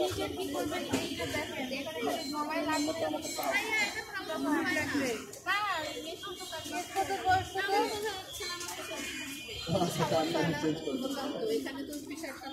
নিজের কি করবেন এইটা দেখেন এখানে খালি মোবাইল লাগবে এখানে তো বিষয়টা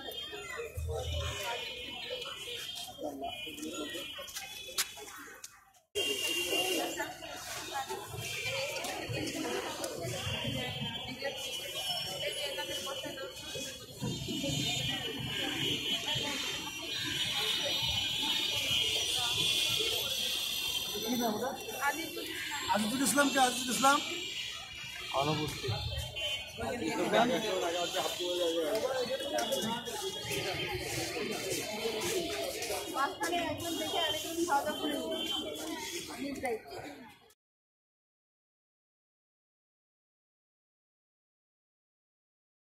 আজিজুল ইসলাম কে আজিজুল ইসলাম অনুপস্থিত মাঝখানে একজন থেকে আরেকজন খাওয়া দাওয়া করে